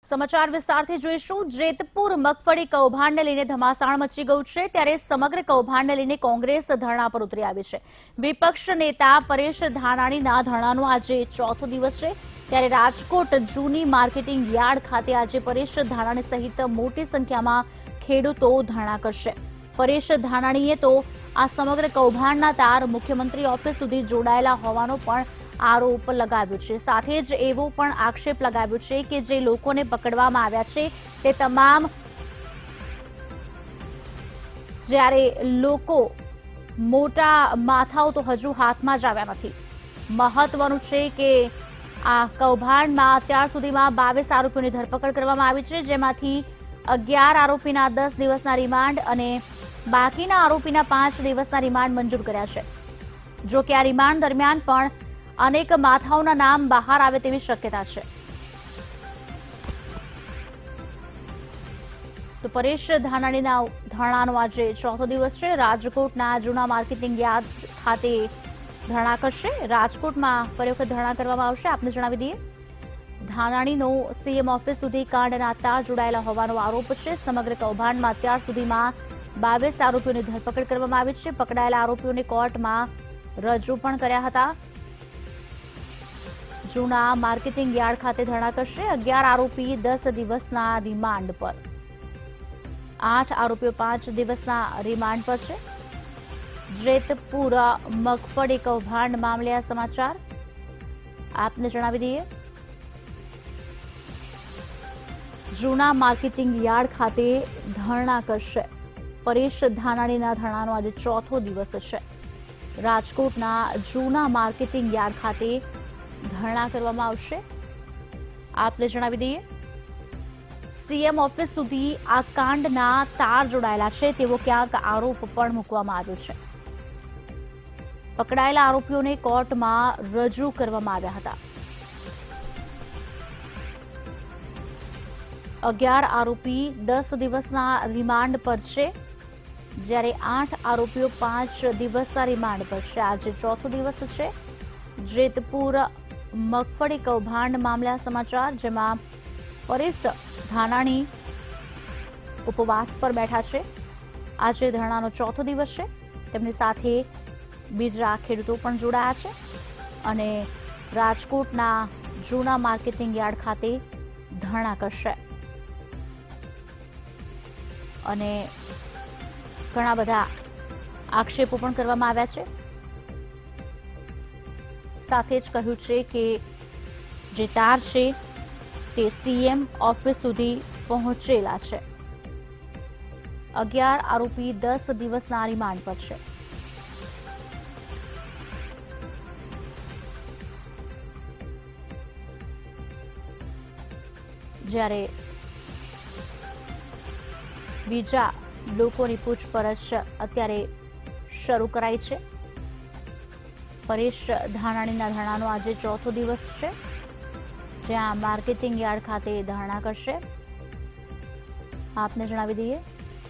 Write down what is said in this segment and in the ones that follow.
સમાચાર વિસ્તારથી જોઈશું। જેતપુર મગફળી કૌભાંડને લઈને ધમાસાણ મચી ગયું છે, ત્યારે સમગ્ર કૌભાંડને લઈને કોંગ્રેસ ધરણા પર ઉતરી આવી છે। વિપક્ષ નેતા પરેશ ધાનાણીના ધરણાનો આજે ચોથો દિવસ છે, ત્યારે રાજકોટ જૂની માર્કેટિંગ યાર્ડ ખાતે આજે પરેશ ધાનાણી સહિત મોટી સંખ્યામાં ખેડૂતો ધરણા કરશે। પરેશ ધાનાણીએ તો આ સમગ્ર કૌભાંડના તાર મુખ્યમંત્રી ઓફિસ સુધી જોડાયેલા હોવાનો પણ આરોપ લગાવ્યો છે। સાથે જ એવો પણ આક્ષેપ લગાવ્યો છે કે જે લોકોને પકડવામાં આવ્યા છે તે તમામ જ્યારે લોકો મોટા માથાઓ તો હજુ હાથમાં જ આવ્યા નથી। મહત્વનું છે કે આ કૌભાંડમાં અત્યાર સુધીમાં 22 આરોપીઓની ધરપકડ કરવામાં આવી છે, જેમાંથી 11 આરોપીના 10 દિવસના રિમાન્ડ અને બાકીના આરોપીના 5 દિવસના રિમાન્ડ મંજૂર કર્યા છે। જો કે આ રિમાન્ડ દરમિયાન પણ અનેક માથાઓના નામ બહાર આવે તેવી શક્યતા છે। તો પરેશ ધાનાણીના ધરણાનો આજે ચોથો દિવસ છે। રાજકોટના જૂના માર્કેટિંગ યાર્ડ ખાતે ધરણા કરશે। રાજકોટમાં ફરી વખત ધરણા કરવામાં આવશે। આપને જણાવી દઈએ, ધાનાણીનો સીએમ ઓફિસ સુધી કાંડના તાર જોડાયેલા હોવાનો આરોપ છે। સમગ્ર કૌભાંડમાં અત્યાર સુધીમાં 22 આરોપીઓની ધરપકડ કરવામાં આવી છે। પકડાયેલા આરોપીઓને કોર્ટમાં રજૂ પણ કર્યા હતા। જૂના માર્કેટિંગ યાર્ડ ખાતે ધરણા કરશે। 11 આરોપી 10 દિવસના રિમાન્ડ પર, 8 આરોપીઓ 5 દિવસના રિમાન્ડ પર છે। જેતપુર મગફળી કૌભાંડ મામલે આ સમાચાર આપને જણાવી દઈએ, જૂના માર્કેટિંગ યાર્ડ ખાતે ધરણા કરશે। પરેશ ધાનાણીના ધરણાનો આજે ચોથો દિવસ છે। રાજકોટના જૂના માર્કેટિંગ યાર્ડ ખાતે ધરણા કરવામાં આવશે। આપને જણાવી દઈએ, સીએમ ઓફિસ સુધી આ કાંડના તાર જોડાયેલા છે તેવો ક્યાંક આરોપ પણ મૂકવામાં આવ્યો છે। પકડાયેલા આરોપીઓને કોર્ટમાં રજૂ કરવામાં આવ્યા હતા। 11 આરોપી 10 દિવસના રિમાન્ડ પર છે, જ્યારે 8 આરોપીઓ 5 દિવસના રિમાન્ડ પર છે। આજે ચોથો દિવસ છે। જેતપુર મગફળી કૌભાંડ મામલે આ સમાચાર, જેમાં પરેશ ધાનાણી ઉપવાસ પર બેઠા છે। આજે ધરણાનો ચોથો દિવસ છે। તેમની સાથે બીજા ખેડૂતો પણ જોડાયા છે અને રાજકોટના જૂના માર્કેટિંગ યાર્ડ ખાતે ધરણા કરશે અને ઘણા બધા આક્ષેપો પણ કરવામાં આવ્યા છે। સાથે જ કહ્યું છે કે જે તાર છે તે સીએમ ઓફિસ સુધી પહોંચેલા છે। 11 આરોપી 10 દિવસના રિમાન્ડ પર છે। જ્યારે બીજા લોકોની પૂછપરછ અત્યારે શરૂ કરાઈ છે। પરેશ ધાનાણીના ધરણાનો આજે ચોથો દિવસ છે, જ્યાં માર્કેટિંગ યાર્ડ ખાતે ધરણા કરશે। આપને જણાવી દઈએ,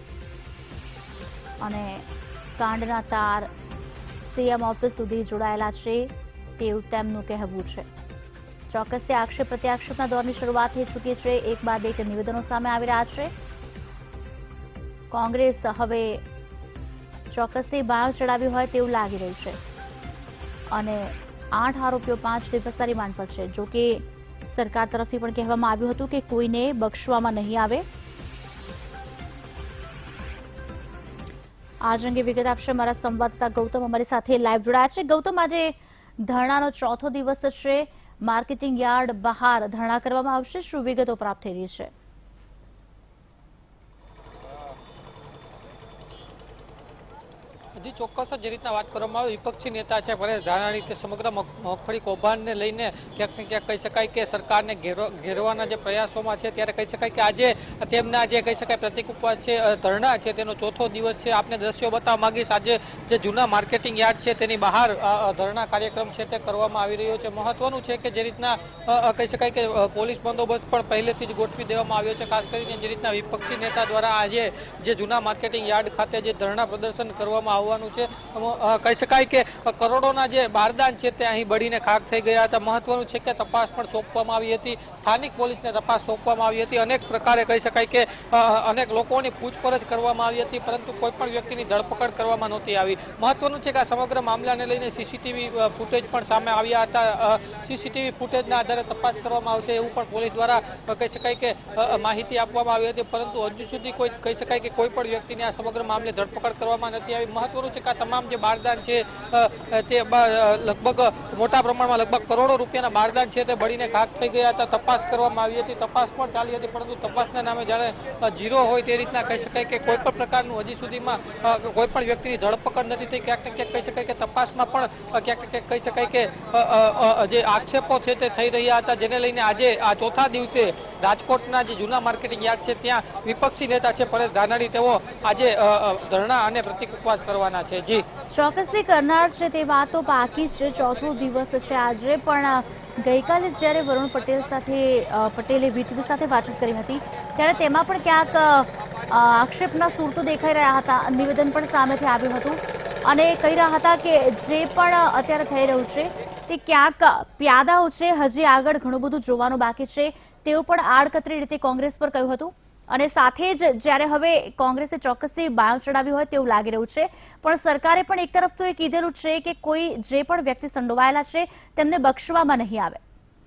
અને કાંડના તાર સીએમ ઓફિસ સુધી જોડાયેલા છે તેવું તેમનું કહેવું છે। ચોક્કસ આક્ષેપ પ્રત્યાક્ષેપના દોરની શરૂઆત થઈ ચૂકી છે। એક બાદ એક નિવેદનો સામે આવી રહ્યા છે। કોંગ્રેસ હવે ચોક્કસથી બાળ ચડાવ્યું હોય તેવું લાગી રહ્યું છે અને 8 આરોપીઓ 5 દિવસના રિમાન્ડ પર છે। જો કે સરકાર તરફથી પણ કહેવામાં આવ્યું હતું કે કોઈને બક્ષવામાં નહીં આવે। આજ અંગે વિગત આપશે અમારા સંવાદદાતા ગૌતમ અમારી સાથે લાઈવ જોડાયા છે। ગૌતમ, આજે ધરણાનો ચોથો દિવસ છે, માર્કેટિંગ યાર્ડ બહાર ધરણા કરવામાં આવશે, શું વિગતો પ્રાપ્ત થઈ રહી છે? હજી ચોક્કસ જે રીતના વાત કરવામાં આવે, વિપક્ષી નેતા છે પરેશ ધાનાણી તે સમગ્ર મગફળી કૌભાંડને લઈને ક્યાંક ને ક્યાંક કહી શકાય કે સરકારને ઘેરવાના જે પ્રયાસોમાં છે, ત્યારે કહી શકાય કે આજે તેમના જે કહી શકાય પ્રતિક ઉપવાસ છે, ધરણા છે, તેનો ચોથો દિવસ છે। આપને દ્રશ્યો બતાવવા માંગીશ, આજે જે જૂના માર્કેટિંગ યાર્ડ છે તેની બહાર ધરણા કાર્યક્રમ છે તે કરવામાં આવી રહ્યો છે। મહત્વનું છે કે જે રીતના કહી શકાય કે પોલીસ બંદોબસ્ત પણ પહેલેથી જ ગોઠવી દેવામાં આવ્યો છે। ખાસ કરીને જે રીતના વિપક્ષી નેતા દ્વારા આજે જે જૂના માર્કેટિંગ યાર્ડ ખાતે જે ધરણા પ્રદર્શન કરવામાં જોવાનું છે। કહી શકાય કે કરોડોના જે બારદાન છે તે અહીં બળીને ખાખ થઈ ગયા હતા। મહત્વનું છે કે તપાસ પણ સોંપવામાં આવી હતી, સ્થાનિક પોલીસને તપાસ સોંપવામાં આવી હતી। અનેક પ્રકારે કહી શકાય કે અનેક લોકોની પૂછપરછ કરવામાં આવી હતી, પરંતુ કોઈ પણ વ્યક્તિની ધરપકડ કરવામાં નહોતી આવી। મહત્વનું છે કે આ સમગ્ર મામલાને લઈને સીસીટીવી ફૂટેજ પણ સામે આવ્યા હતા। સીસીટીવી ફૂટેજના આધારે તપાસ કરવામાં આવશે એવું પણ પોલીસ દ્વારા કહી શકાય કે માહિતી આપવામાં આવી હતી, પરંતુ હજુ સુધી કોઈ કહી શકાય કે કોઈ પણ વ્યક્તિને આ સમગ્ર મામલે ધરપકડ કરવામાં નથી આવી। મહત્વનું છે કે આ તમામ જે બારદાન છે તે લગભગ મોટા પ્રમાણમાં લગભગ કરોડો રૂપિયાના બારદાન છે તે બળીને ખાખ થઈ ગયા હતા। તપાસ કરવામાં આવી હતી, તપાસ પણ ચાલી હતી, પરંતુ તપાસના નામે જાણે જીરો હોય તે રીતના કહી શકાય કે કોઈ પણ પ્રકારનું હજી સુધીમાં કોઈ પણ વ્યક્તિની ધરપકડ નથી થઈ। ક્યાંક ને ક્યાંક કહી શકાય કે તપાસમાં પણ ક્યાંક ને ક્યાંક કહી શકાય કે જે આક્ષેપો છે તે થઈ રહ્યા હતા, જેને લઈને આજે આ ચોથા દિવસે રાજકોટના જે જૂના માર્કેટિંગ યાર્ડ છે ત્યાં વિપક્ષી નેતા છે પરેશ ધાનાણી, તેઓ આજે ધરણા અને પ્રતિક ઉપવાસ કરવાના છે। જી ચોક્કસથી કરનાર છે તે વાત તો બાકી છે, ચોથો દિવસ છે આજે, પણ ગઈકાલે જ્યારે વરુણ પટેલે વીટીવી સાથે વાતચીત કરી હતી ત્યારે તેમાં પણ ક્યાંક આક્ષેપના સૂર તો દેખાઈ રહ્યા હતા, નિવેદન પણ સામેથી આવ્યું હતું અને કહી રહ્યા હતા કે જે પણ અત્યારે થઈ રહ્યું છે તે ક્યાંક પ્યાદાઓ છે, હજી આગળ ઘણું બધું જોવાનું બાકી છે તેવું પણ આડકતરી રીતે કોંગ્રેસ પર કહ્યું હતું। અને સાથે જ જ્યારે હવે કોંગ્રેસે ચોક્કસથી બાયો ચડાવ્યું હોય તેવું લાગી રહ્યું છે, પણ સરકારે પણ એક તરફ તો એ કીધેલું છે કે કોઈ જે પણ વ્યક્તિ સંડોવાયેલા છે તેમને બક્ષવામાં નહીં આવે।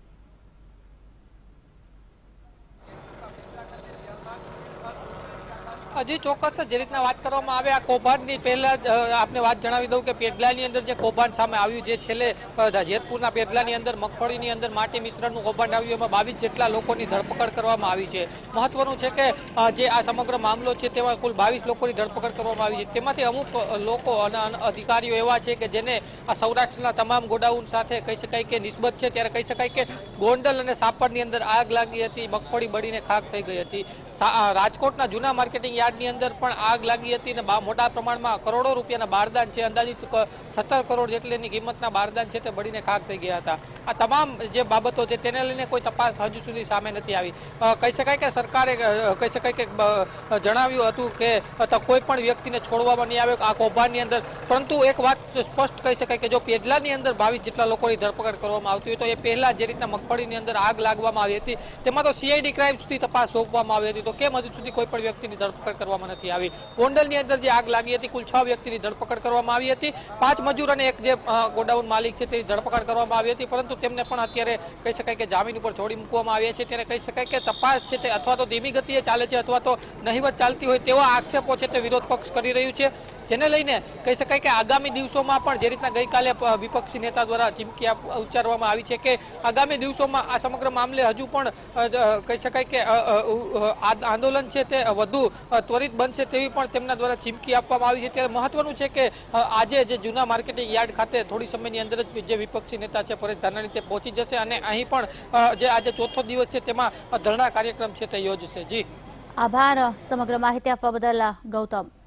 હજી ચોક્કસ જે રીતના વાત કરવામાં આવે આ કૌભાંડની પહેલા આપને વાત જણાવી દઉં કે પેડલાની અંદર જે કૌભાંડ સામે આવ્યું, જે છેલ્લે જેતપુરના પેડલાની અંદર મગફળીની અંદર માટી મિશ્રણનું કૌભાંડ આવ્યું, એમાં 22 જેટલા લોકોની ધરપકડ કરવામાં આવી છે। મહત્વનું છે કે જે આ સમગ્ર મામલો છે તેમાં કુલ 22 લોકોની ધરપકડ કરવામાં આવી છે। તેમાંથી અમુક લોકો અને અધિકારીઓ એવા છે કે જેને આ સૌરાષ્ટ્રના તમામ ગોડાઉન સાથે કહી શકાય કે નિસ્બત છે। ત્યારે કહી શકાય કે ગોંડલ અને સાપરની અંદર આગ લાગી હતી, મગફળી બળીને ખાખ થઈ ગઈ હતી। રાજકોટના જૂના માર્કેટિંગ યાર્ડની અંદર પણ આગ લાગી હતી અને મોટા પ્રમાણમાં કરોડો રૂપિયાના બારદાન છે, અંદાજિત 17 કરોડ જેટલીની કિંમતના બારદાન છે તે બળીને ખાખ થઈ ગયા હતા। આ તમામ જે બાબતો છે તેને લઈને કોઈ તપાસ હજુ સુધી સામે નથી આવી। કહી શકાય કે સરકારે કહી શકાય કે જણાવ્યું હતું કે કોઈ પણ વ્યક્તિને છોડવામાં નહીં આવે આ કૌભાંડની અંદર, પરંતુ એક વાત સ્પષ્ટ કહી શકાય કે જો પેડલાની અંદર 22 જેટલા લોકોની ધરપકડ કરવામાં આવતી હોય તો એ પહેલા જે રીતના મગફળીની અંદર આગ લાગવામાં આવી હતી તેમાં તો CID ક્રાઇમ સુધી તપાસ સોંપવામાં આવી હતી, તો કેમ હજુ સુધી કોઈ પણ વ્યક્તિની ધરપકડ કરવામાં નથી આવી। ગોંડલની અંદર જે આગ લાગી હતી કુલ 6 વ્યક્તિની ધરપકડ કરવામાં આવી હતી, 5 મજૂર અને એક જે ગોડાઉન માલિક છે તેની ધરપકડ કરવામાં આવી હતી, પરંતુ તેમને પણ અત્યારે કહી શકાય કે જામીન ઉપર છોડી મૂકવામાં આવ્યા છે। ત્યારે કહી શકાય કે તપાસ છે તે અથવા તો ધીમી ગતિએ ચાલે છે અથવા તો નહીવત ચાલતી હોય તેવા આક્ષેપો છે તે વિરોધ પક્ષ કરી રહ્યું છે, જેને લઈને કહી શકાય કે આગામી દિવસોમાં પણ જે રીતના ગઈકાલે વિપક્ષી નેતા દ્વારા ચીમકી ઉચ્ચારવામાં આવી છે કે આગામી દિવસોમાં આ સમગ્ર મામલે હજુ પણ કહી શકાય કે આંદોલન છે તે વધુ ત્વરિત બનશે તેવી પણ તેમના દ્વારા ચીમકી આપવામાં આવી છે। ત્યારે મહત્વનું છે કે આજે જે જૂના માર્કેટિંગ યાર્ડ ખાતે થોડી સમયની અંદર જ જે વિપક્ષી નેતા છે પરેશ ધાનાણી તે પહોંચી જશે અને અહીં પણ જે આજે ચોથો દિવસ છે તેમાં ધરણા કાર્યક્રમ છે તે યોજશે। જી આભાર સમગ્ર માહિતી આપવા બદલ ગૌતમ।